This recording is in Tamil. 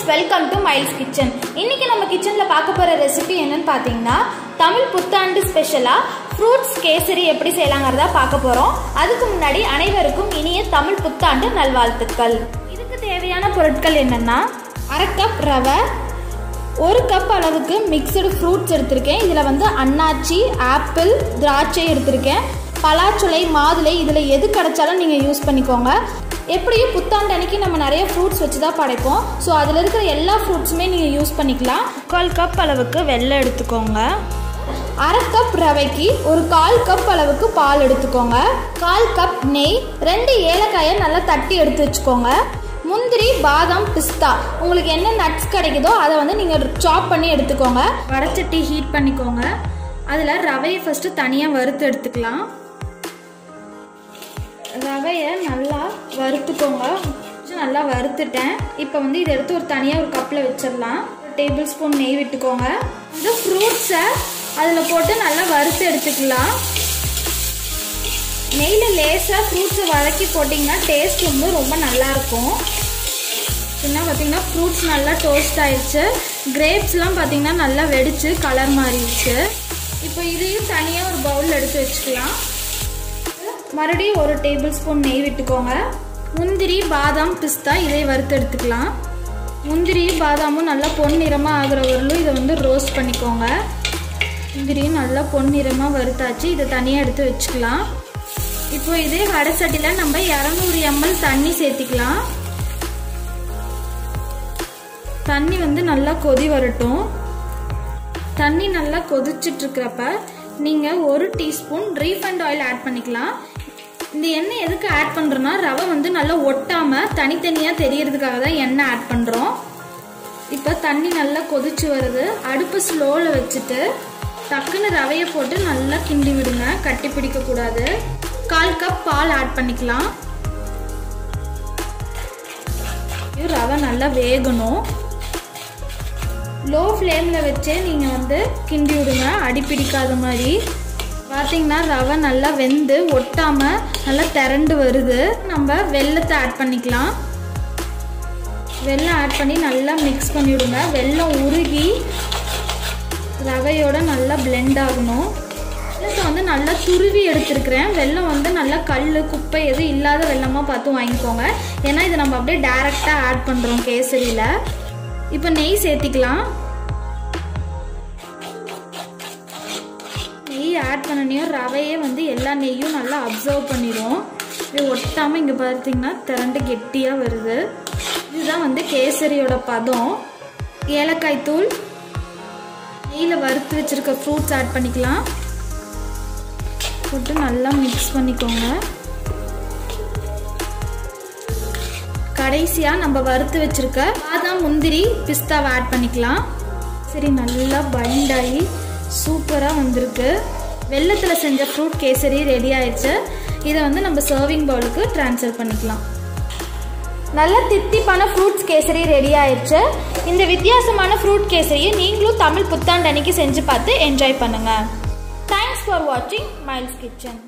Welcome to miles kitchen. இன்னைக்கு நம்ம கிச்சன்ல பார்க்க போற ரெசிபி என்னன்னு பாத்தீங்கன்னா தமிழ் புத்தாண்டு ஸ்பெஷலா ஃப்ரூட்ஸ் கேசரி எப்படி செய்யலாங்கிறத பார்க்க போறோம். அதுக்கு முன்னாடி அனைவருக்கும் இனிய தமிழ் புத்தாண்டு நல்வாழ்த்துக்கள். இதுக்கு தேவையான பொருட்கள் என்னன்னா 1/2 கப் ரவை, 1 கப் அளவுக்கு மிக்சடு ஃப்ரூட்ஸ் எடுத்திருக்கேன். இதில் வந்து அன்னாச்சி, ஆப்பிள், திராட்சை எடுத்திருக்கேன். பலாச்சுளை, மாதுளை, இதில் எது கிடைச்சாலும் நீங்கள் யூஸ் பண்ணிக்கோங்க. எப்படியும் புத்தாண்டு அன்னைக்கு நம்ம நிறைய ஃப்ரூட்ஸ் வச்சு தான் படைப்போம். ஸோ அதில் இருக்கிற எல்லா ஃப்ரூட்ஸுமே நீங்கள் யூஸ் பண்ணிக்கலாம். 1/4 கப் அளவுக்கு வெல்லம் எடுத்துக்கோங்க. 1/2 கப் ரவைக்கு 1/4 கப் அளவுக்கு பால் எடுத்துக்கோங்க. 1/4 கப் நெய், 2 ஏலக்காயை நல்லா தட்டி எடுத்து வச்சுக்கோங்க. முந்திரி, பாதாம், பிஸ்தா, உங்களுக்கு என்ன நட்ஸ் கிடைக்குதோ அதை வந்து நீங்கள் சாப் பண்ணி எடுத்துக்கோங்க. வடச்சட்டி ஹீட் பண்ணிக்கோங்க. அதில் ரவையை ஃபஸ்ட்டு தனியாக வறுத்து எடுத்துக்கலாம். ரவையை நல்லா வறுத்துக்கோங்க. நல்லா வறுத்துட்டேன். இப்போ வந்து இதை எடுத்து தனியாக ஒரு கப்பில் வச்சிடலாம். 1 டேபிள் ஸ்பூன் நெய் விட்டுக்கோங்க. இந்த ஃப்ரூட்ஸை அதில் போட்டு நல்லா வறுத்து எடுத்துக்கலாம். நெய்யில் லேசாக ஃப்ரூட்ஸை வதக்கி போட்டிங்கன்னா டேஸ்ட் வந்து ரொம்ப நல்லாயிருக்கும். என்ன பார்த்தீங்கன்னா ஃப்ரூட்ஸ் நல்லா டோஸ்ட் ஆயிடுச்சு. கிரேப்ஸ்லாம் பார்த்தீங்கன்னா நல்லா வெடிச்சு கலர் மாறிடுச்சு. இப்போ இதையும் தனியாக ஒரு பவுலில் எடுத்து வச்சுக்கலாம். மறுபடியும் 1 டேபிள் ஸ்பூன் நெய் விட்டுக்கோங்க. முந்திரி, பாதாம், பிஸ்தா இதை வறுத்து எடுத்துக்கலாம். முந்திரி பாதாமும் நல்லா பொன்னிறமாக ஆகிற வரலும் இதை வந்து ரோஸ்ட் பண்ணிக்கோங்க. முந்திரியும் நல்லா பொன்னிறமாக வறுத்தாச்சு. இதை தனியாக எடுத்து வச்சுக்கலாம். இப்போ இதே வடை சட்டியில் நம்ம 200 ml தண்ணி சேர்த்திக்கலாம். தண்ணி வந்து நல்லா கொதி வரட்டும். தண்ணி நல்லா கொதிச்சுட்டு இருக்கிறப்ப நீங்கள் 1 டீஸ்பூன் ரீஃபைண்ட் ஆயில் ஆட் பண்ணிக்கலாம். இந்த எண்ணெய் எதுக்கு ஆட் பண்ணுறோன்னா ரவை வந்து நல்லா ஒட்டாமல் தனித்தனியாக தெரியறதுக்காக தான் எண்ணெய் ஆட் பண்ணுறோம். இப்போ தண்ணி நல்லா கொதிச்சு வருது. அடுப்பு ஸ்லோவில் வச்சுட்டு டக்குன்னு ரவையை போட்டு நல்லா கிண்டி விடுங்க. கட்டி பிடிக்கக்கூடாது. 1/4 கப் பால் ஆட் பண்ணிக்கலாம். ரவை நல்லா வேகணும். லோ ஃப்ளேமில் வச்சே நீங்கள் வந்து கிண்டி விடுங்க, அடி பிடிக்காத மாதிரி. பார்த்தீங்கன்னா ரவை நல்லா வெந்து ஒட்டாமல் நல்லா திரண்டு வருது. நம்ம வெல்லத்தை ஆட் பண்ணிக்கலாம். வெல்லம் ஆட் பண்ணி நல்லா மிக்ஸ் பண்ணி விடுங்க. வெல்லம் உருகி ரவையோட நல்லா பிளெண்ட் ஆகணும். வெல்லத்தை வந்து நல்லா துருவி எடுத்துருக்கிறேன். வெல்லம் வந்து நல்லா கல், குப்பை எதுவும் இல்லாத வெல்லமாக பார்த்து வாங்கிக்கோங்க. ஏன்னா இதை நம்ம அப்படியே டைரெக்டாக ஆட் பண்ணுறோம் கேசரியில். இப்போ நெய் சேர்த்திக்கலாம். நெய் ஆட் பண்ணனையும் ரவையே வந்து எல்லா நெய்யும் நல்லா அப்சர்வ் பண்ணிடும். இது ஒட்டாமல் இங்கே பார்த்தீங்கன்னா திரண்டு கெட்டியாக வருது. இதுதான் வந்து கேசரியோட பதம். ஏலக்காய் தூள், நெய்யில் வறுத்து வச்சுருக்க ஃப்ரூட்ஸ் ஆட் பண்ணிக்கலாம். போட்டு நல்லா மிக்ஸ் பண்ணிக்கோங்க. கடைசியாக நம்ம வறுத்து வச்சுருக்க பாதாம், முந்திரி, பிஸ்தாவை ஆட் பண்ணிக்கலாம். சரி, நல்லா பைண்ட் ஆகி சூப்பராக வந்திருக்கு. வெல்லத்தில் செஞ்ச ஃப்ரூட் கேசரி ரெடி ஆயிடுச்சு. இதை வந்து நம்ம சர்விங் பவுலுக்கு ட்ரான்ஸ்ஃபர் பண்ணிக்கலாம். நல்ல தித்திப்பான ஃப்ரூட்ஸ் கேசரி ரெடி ஆயிடுச்சு. இந்த வித்தியாசமான ஃப்ரூட் கேசரியை நீங்களும் தமிழ் புத்தாண்டு அன்னைக்கு செஞ்சு பார்த்து என்ஜாய் பண்ணுங்கள். தேங்க்ஸ் ஃபார் வாட்சிங் மைல்ஸ் கிச்சன்.